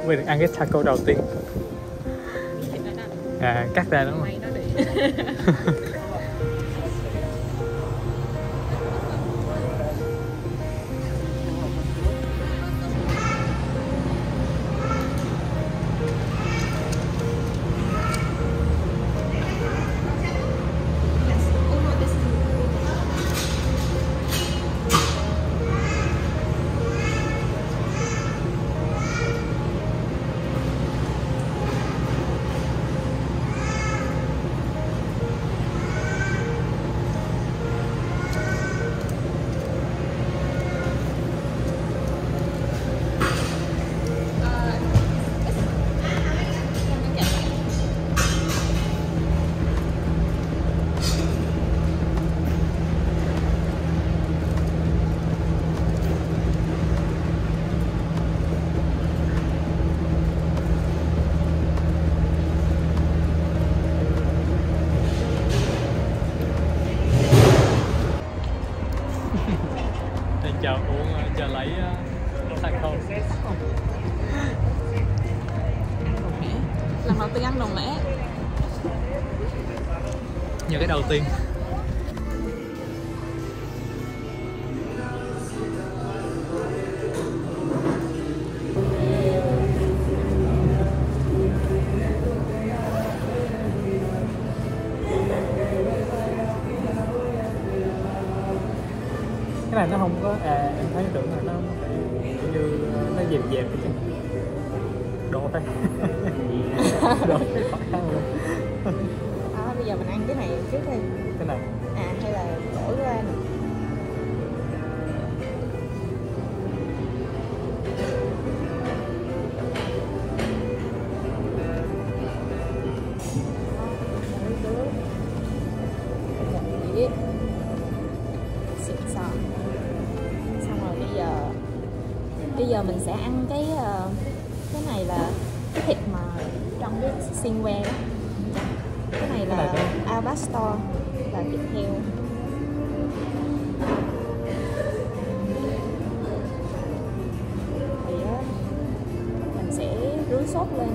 Mình được ăn cái taco đầu tiên. À, cắt ra đúng không? Chờ uống, chờ lấy taco. Lần đầu tiên ăn đồng lẻ. Như cái đầu tiên. Cái này nó không có, em thấy tưởng là nó kiểu như nó dẹp dẹp chứ. Đổ thấy. Đổ thấy khó khăn luôn. Bây giờ mình ăn cái này trước đi. Cái này. À, hay là đổ ra nè. Xong rồi bây giờ mình sẽ ăn cái này là cái thịt mà trong cái xiên que đó. Cái này là al pastor, là thịt heo. Thì á, mình sẽ rưới sốt lên.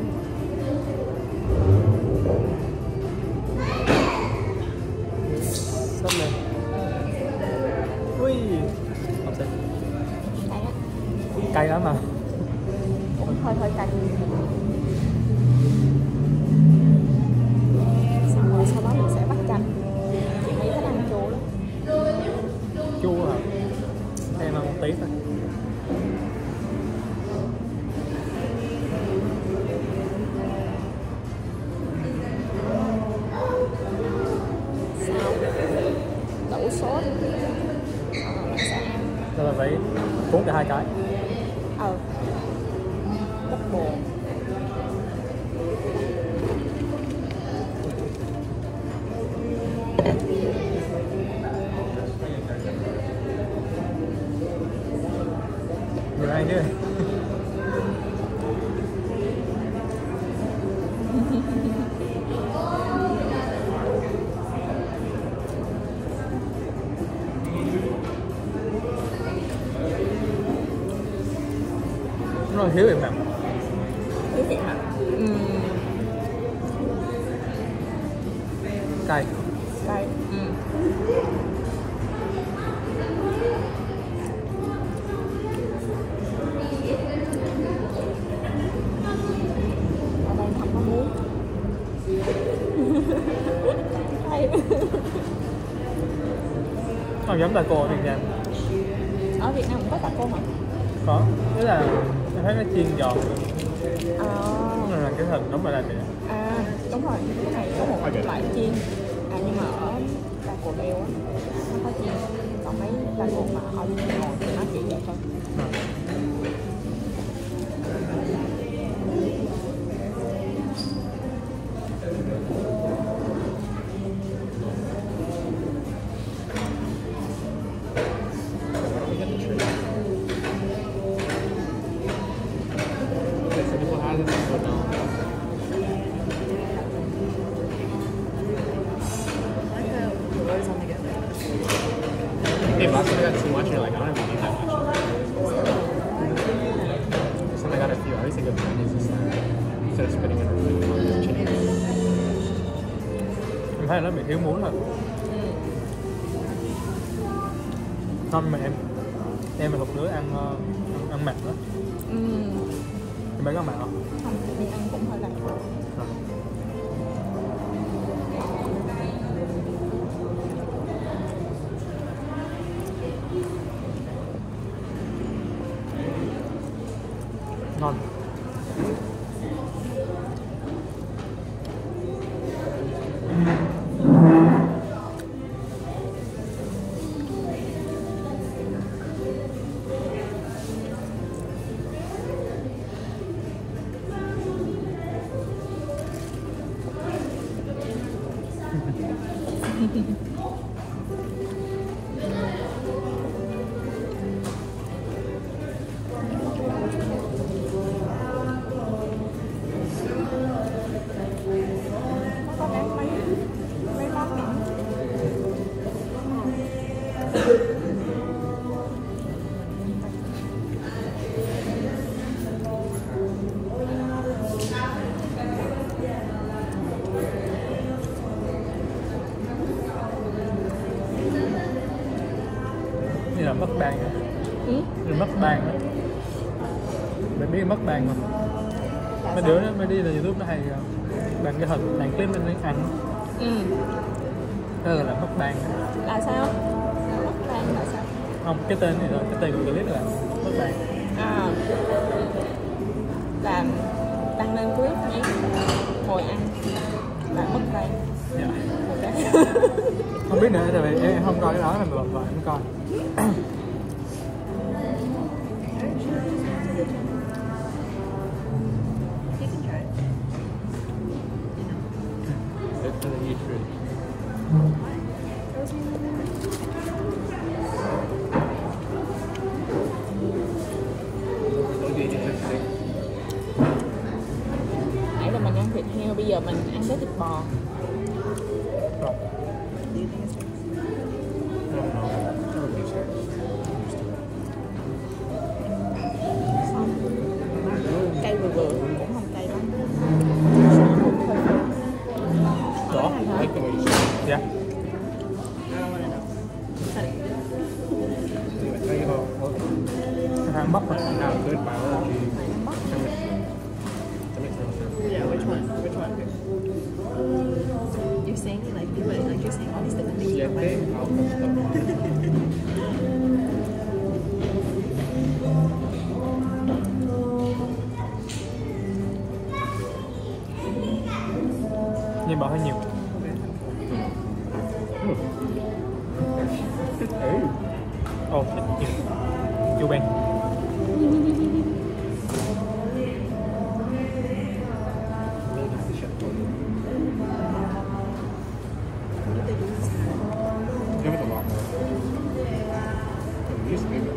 Sốt lên. Ui, không sao. Cay á. Cay lắm mà. Cũng hơi cay. Sau đó mình sẽ bắt chanh. Chị Mỹ thích ăn chua lắm. Chua hả? Em ăn một tí thôi. Sau đổ sốt. Mình sẽ ăn. Nên là phải cuốn cả hai cái. Double. Người ăn chứ. Nó thiếu em mặn. Thiếu vị mặn. Cay. Cay. Ở đây không có muối. Cay. Nó giống taco ở Việt Nam. Ở Việt Nam cũng có taco hả? Có, tức là em thấy nó chiên giòn. Nó là cái hình đúng là đúng rồi, cái này có một loại chiên. Nhưng mà ở taco bell á, nó có chiên. Còn mấy taco mà họ chiên ngồi thì nó chỉ vậy thôi. Hey, last time I got too much, and you're like, I don't even need that much. This time I got a few. I always think of Chinese. instead of spitting it out like Chinese. Em thấy nó bị thiếu muối rồi. Không mà em là một đứa ăn mặn đó. Em biết ăn mặn không? Không, mình ăn cũng hơi lạnh. Ngon. Có bán mấy món nữa. Như là mất bàn á. Như mất bàn á. Bạn biết mất bàn không? Mấy đứa nó mới đi là YouTube nó hay bàn cái hình, bàn clip mình ăn. Đó là mất bàn. Là sao? Mất bàn là sao? Không, cái tên này rồi, cái tên của clip là mất bàn. Là đăng lên clip nhé, ngồi ăn là mất bàn. Dạ. Okay. Không biết nữa, tại vì em không coi cái đó là vợ em coi. It's gonna eat fruit. It'll be interesting. Nãy là mình ăn thịt heo, bây giờ mình ăn cái thịt bò. Rồi. I don't know. I don't think so. Cay vừa vừa, cũng không cay lắm. Rõ. I like the way you say it. Dạ. Anyway, tell you how Ăn bắp rồi. how good biology Yeah, which one? Which one? You're saying like people like you're saying all these different things. But Siete alpha Nhưng bỏ hơi nhiều. Ồ, thịt nhiều. Chu Ben. It was a lot more. It used to be.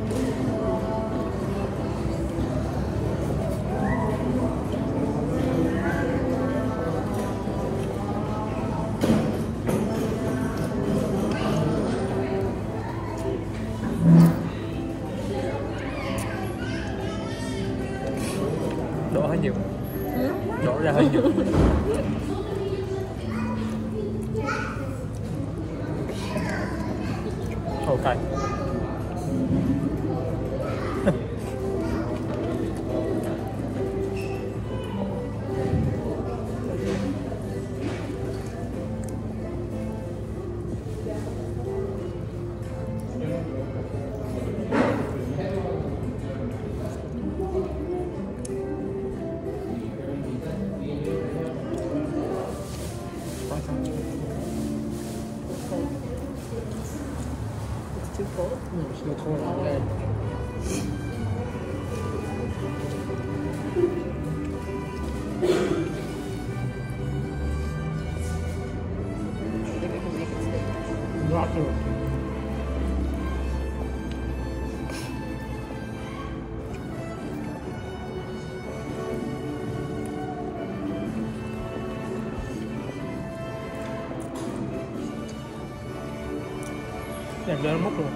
Đổ hơi nhiều. Đổ ra hơi nhiều. Ok. it's too cold. No, there's no corn on there. I think I can make it stick. Not to Em cho nó múc luôn.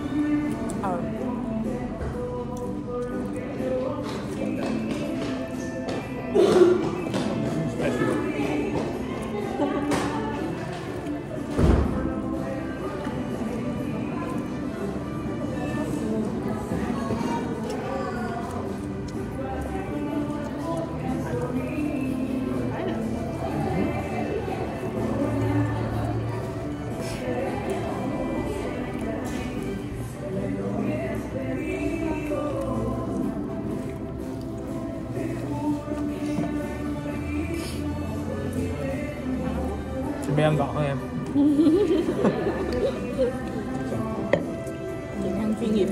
Mình ăn gọn hơn em. Chị ăn chuyên nghiệp.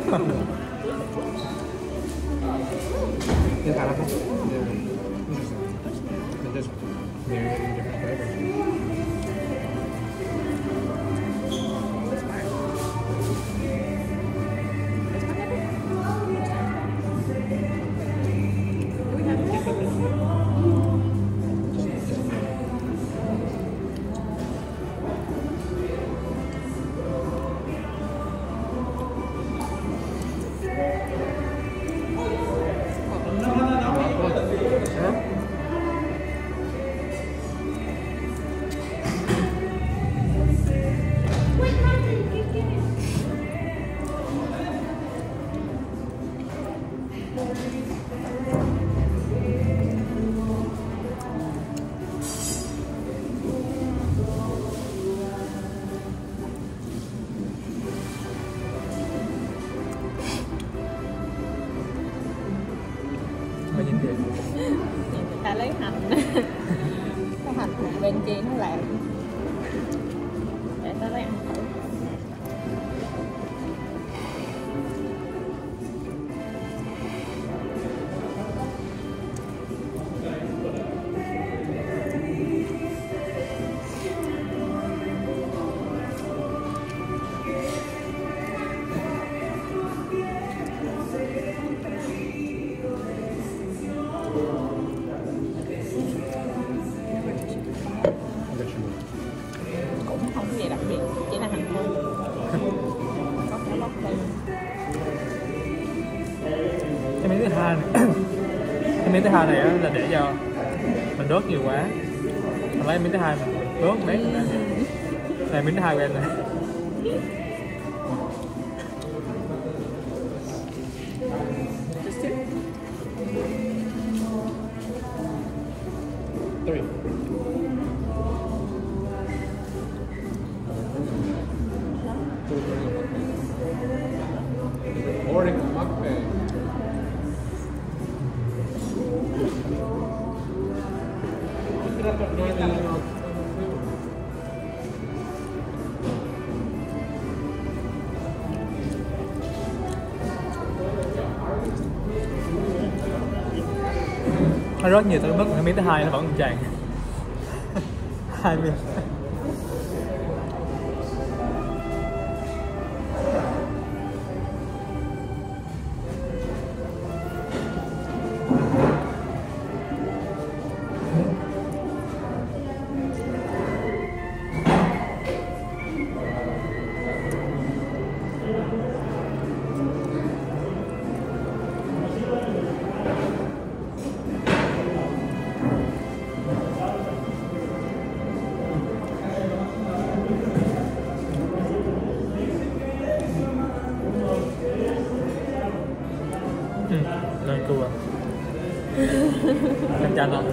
Is that apple? Yeah. Interesting. And just marinated in different flavors. We have to pick up this. Mà nhìn gì? Người ta lấy hành. Cái hành bên kia nó làm. Để ta lấy ăn thử. I'll get you more. Cũng không có gì đặc biệt, chỉ là hành thôi. Có cái bóc lên. Cái miếng thứ hai này, cái miếng thứ hai này á, là để cho mình đốt nhiều quá. Mình lấy miếng thứ hai mình đốt bét ra. Này miếng thứ hai của em này. Just two. 3. Morning mukbang. Nó rất nhiều tới mức cái miếng thứ hai nó vẫn còn tràn. Hai miếng. Lên cua. Chắc chắn không?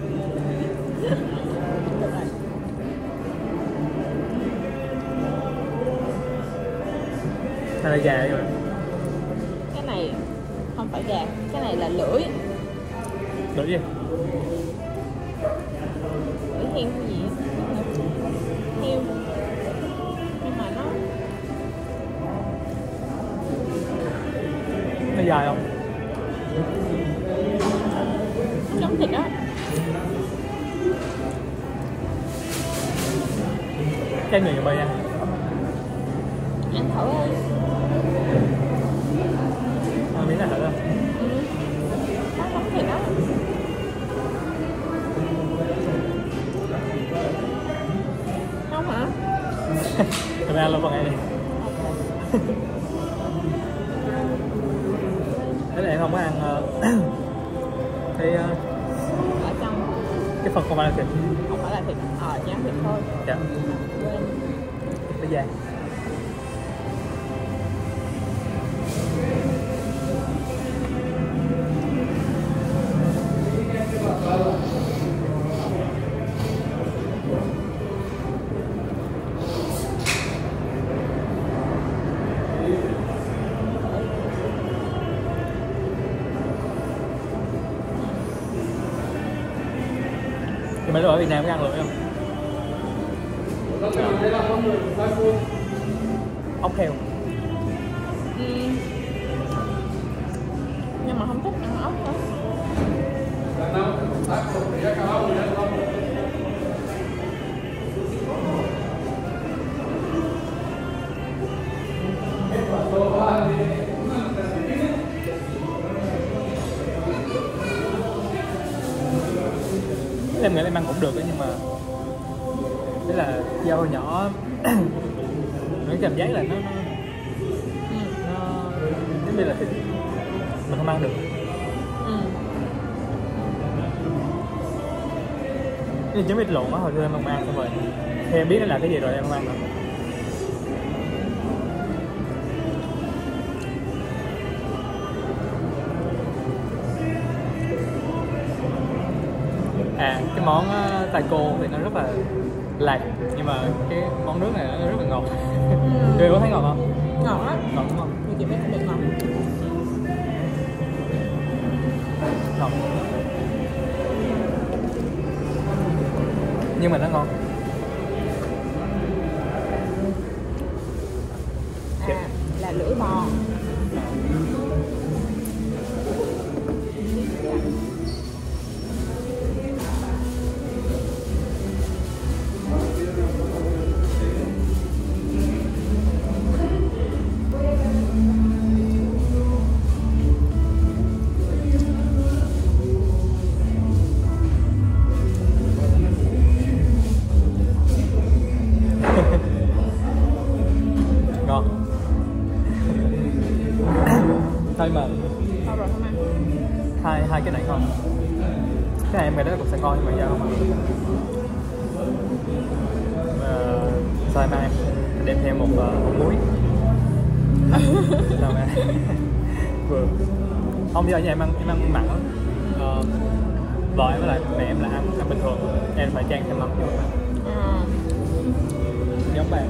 Hay là gà rồi? Cái này không phải gà, cái này là lưỡi. Lưỡi gì? Lưỡi heo hay gì á? Heo. Nhưng mà Nó dài không? nó giống thịt á. Cái người bây nha. Ăn thử đi. Miếng này thử không? Nó giống thịt á. Không hả? Thật ra là bằng này đi. Thế là em không có ăn cái Ở trong cái phần không phải là thịt. không phải là thịt, nhám thịt thôi. Dạ. Quên. Cái da. Thì mấy đứa ở Việt Nam có ăn lưỡi không? Ốc heo. Nhưng mà không thích ăn ốc nữa. Em nghĩ em ăn cũng được đấy, nhưng mà thế là do hồi nhỏ nó cảm giác là nó giống như là thịt mình không ăn được. Cái trứng vịt lộn á, hồi xưa em không ăn, xong rồi thì em biết nó là cái gì rồi em không ăn nữa. Cái món taco thì nó rất là lạc, nhưng mà cái món nước này nó rất là ngọt. Chị có thấy ngọt không? Ngọt á. Ngọt đúng không? Thì chị biết không được ngọt. Ngọt. Nhưng mà nó ngon. Là lưỡi bò. Ngon. Thôi mà Thôi rồi không ăn. hai cái này ngon. Cái này em nghĩ nó cũng sẽ ngon, nhưng mà giờ không ăn. Sao em ăn, em đem thêm một muối. Sao em vừa không, giờ em ăn mặn lắm. Vợ em với lại mẹ em là ăn bình thường, em phải chan thêm mắm vô. Giống bạn.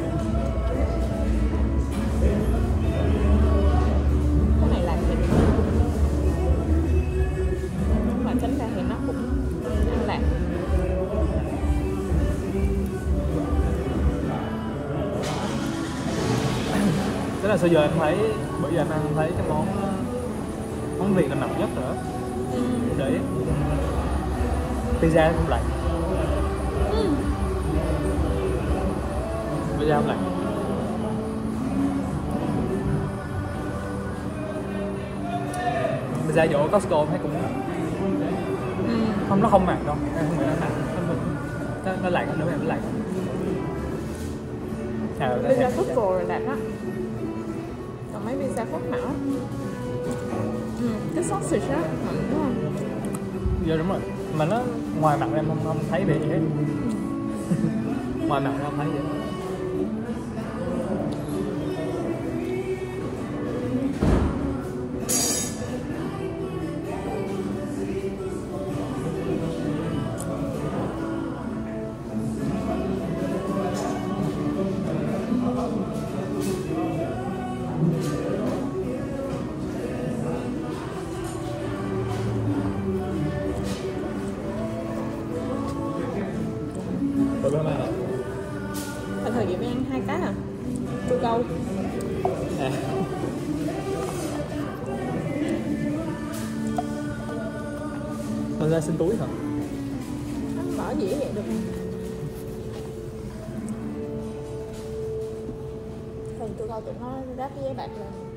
Cái này là thịt. Mà tính ra thì nó cũng ăn lạc. Thế là bây giờ em thấy, bữa giờ em ăn thấy cái món Việt là mặn nhất rồi đó. Để pizza cũng lạnh. Pizza không lạnh. Pizza chỗ Costco em thấy cũng không, nó không mặn đâu, em không nghĩ nó mặn, nó lạnh, nữa em nó lạnh. Pizza Costco là lạc á. Còn mấy pizza Phúc Mão cái sausage á mặn đúng không? Dạ đúng rồi, mà nó ngoài mặn em không thấy bị gì hết. Ngoài mặn em không thấy gì hết. Bữa hôm nay là thời điểm em ăn 2 cái à? Chua câu. Mình ra xin túi hả? Anh bỏ dĩa vậy được không? Thường chua câu tụi nó ráp cái giấy bạc lên.